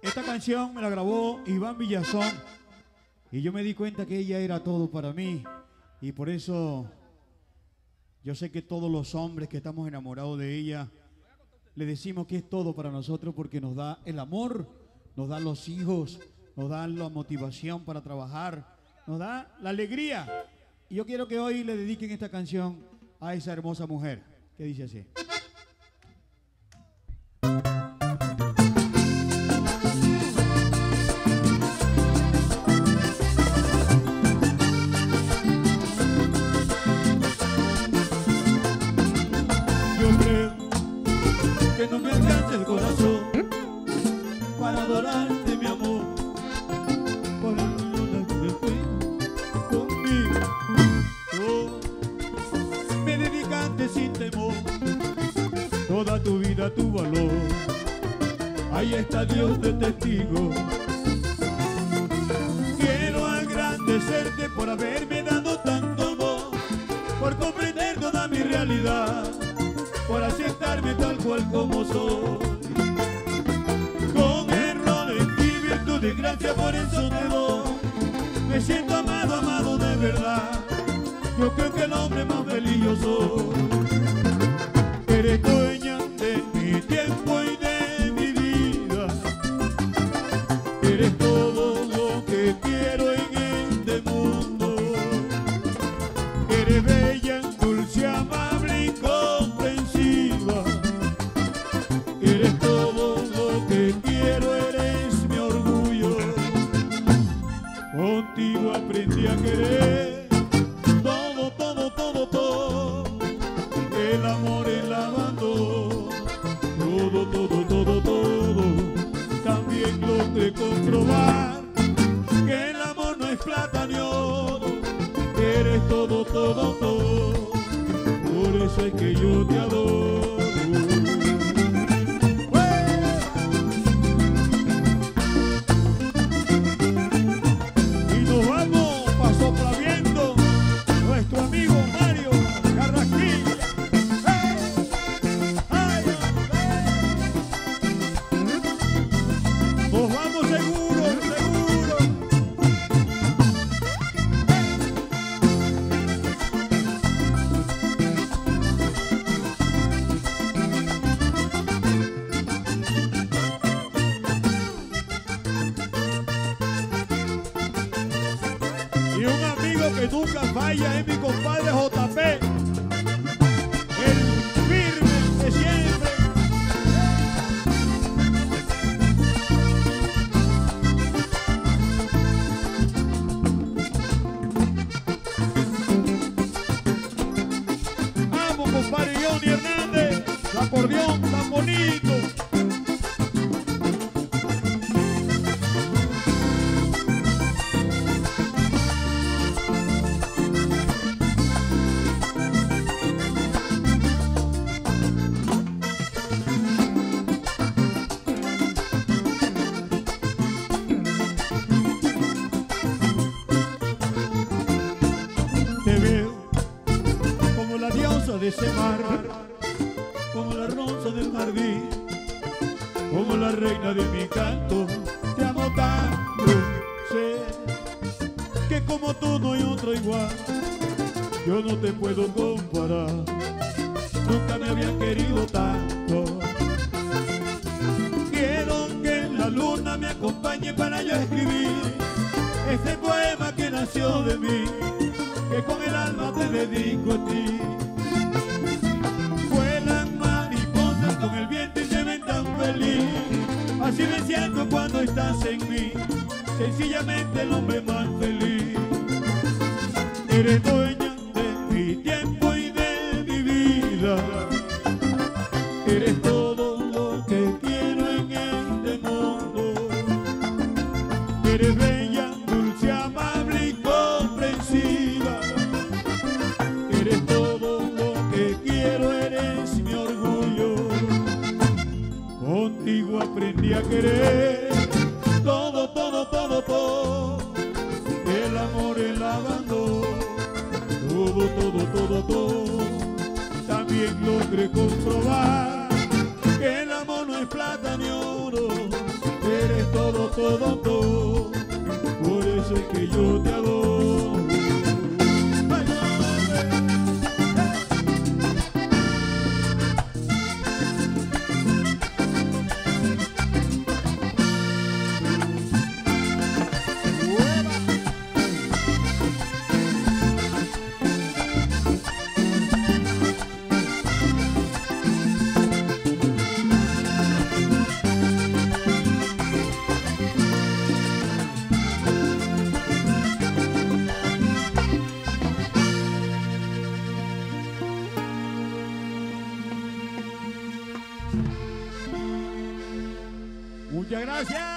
Esta canción me la grabó Iván Villazón y yo me di cuenta que ella era todo para mí y por eso yo sé que todos los hombres que estamos enamorados de ella le decimos que es todo para nosotros porque nos da el amor, nos da los hijos, nos da la motivación para trabajar, nos da la alegría. Y yo quiero que hoy le dediquen esta canción a esa hermosa mujer que dice así. Que no me alcance el corazón para adorarte, mi amor, por el mundo que fue conmigo. Oh, me dedicaste sin temor toda tu vida, tu valor. Ahí está Dios de testigo. Quiero agradecerte por haberme dado tanto amor, por comprender toda mi realidad, por aceptarme tal cual como soy. Con errores y virtudes, gracias por eso te doy. Me siento amado, amado de verdad. Yo creo que el hombre más feliz yo soy. Eres dueña de mi tiempo y de mi vida. Eres todo lo que quiero en este mundo. Eres bella, dulce, amable y comprensiva. Eres todo lo que quiero, eres mi orgullo. Contigo aprendí a querer todo, todo, todo, todo. El amor, el abandono, todo, todo, todo, todo. También logré comprobar que el amor no es plata ni oro. Eres todo, todo, todo. Por eso es que yo te adoro. Y nos vamos pa' Soplaviento, nuestro amigo Mario Carrasquilla. Nos vamos seguro, seguro. Y un amigo que nunca falla es mi compadre JP, el firme de siempre. Vamos, compadre Johnny Hernández, el acordeón tan bonito. Te veo como la diosa de ese mar, como la rosa del jardín, como la reina de mi canto. Te amo tanto, sé que como tú no hay otro igual. Yo no te puedo comparar, nunca me había querido tanto. Quiero que la luna me acompañe para yo escribir este poema que nació de mí, que con el alma te dedico a ti. Vuelan mariposas con el viento y se ven tan feliz. Así me siento cuando estás en mí, sencillamente el hombre más feliz. Eres dueña de mi tiempo y de mi vida. Eres todo lo que quiero en este mundo. Eres bella, dulce, amable y comprensiva. Eres todo lo que quiero, eres mi orgullo. Contigo aprendí a querer todo, todo, todo, todo. El amor, el abandono, todo, todo, todo, todo. También logré comprobar que el amor no es plata ni oro. Eres todo todo, todo. Por eso es que yo te adoro. Muchas gracias.